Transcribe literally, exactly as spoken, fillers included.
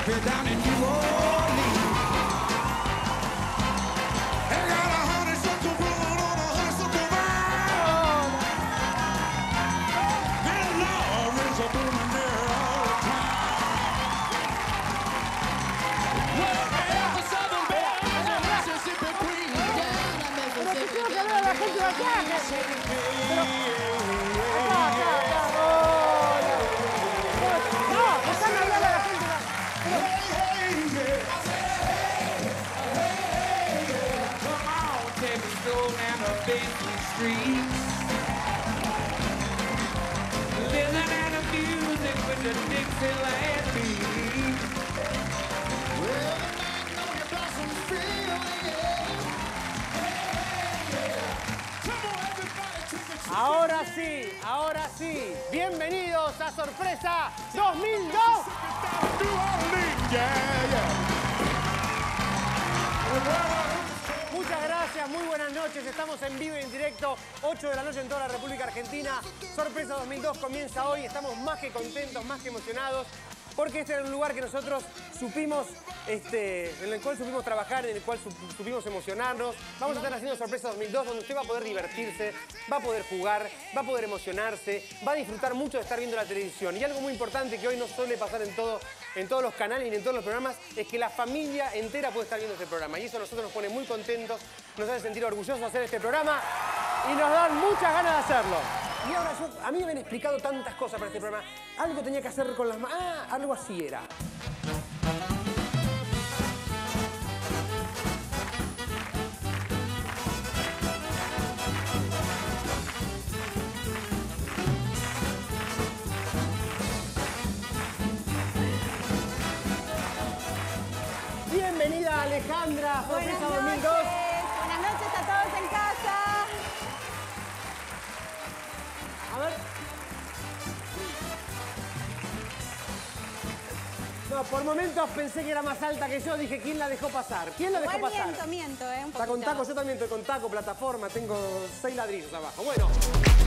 here down in New Orleans. They got a honeysuckle rolling on a honeysuckle vine. Their love is a booming there all the time. Well, the Southern Belle is a Mississippi Queen. Pero que quiero que vea la gente de acá. Pero... Acá, acá, acá. Hola. No, déjame hablar a la gente. Pero... Come on, take a stroll down the Bentley Street. Listen to the music with the Dixieland beat. Well, the night know your blossoms feel, Ahora sí, ahora sí. Bienvenidos a Sorpresa dos mil dos. Muchas gracias, muy buenas noches. Estamos en vivo y en directo, ocho de la noche en toda la República Argentina. Sorpresa dos mil dos comienza hoy. Estamos más que contentos, más que emocionados, porque este era un lugar que nosotros supimos, este, en el cual supimos trabajar, en el cual supimos emocionarnos. Vamos a estar haciendo Sorpresa dos mil dos, donde usted va a poder divertirse, va a poder jugar, va a poder emocionarse, va a disfrutar mucho de estar viendo la televisión. Y algo muy importante que hoy no suele pasar en, todo, en todos los canales y en todos los programas es que la familia entera puede estar viendo este programa. Y eso a nosotros nos pone muy contentos, nos hace sentir orgullosos de hacer este programa y nos dan muchas ganas de hacerlo. Y ahora yo, a mí me habían explicado tantas cosas para este programa. Algo tenía que hacer con las manos. Ah, algo así era. Bienvenida Alejandra, Sorpresa dos mil dos. Buenas noches a todos en casa. A ver. No, por momentos pensé que era más alta que yo. Dije, ¿quién la dejó pasar? ¿Quién la dejó Igual pasar? miento, miento, ¿eh? Un Está con poquito. taco, yo también estoy con taco, plataforma. Tengo seis ladrillos abajo. Bueno.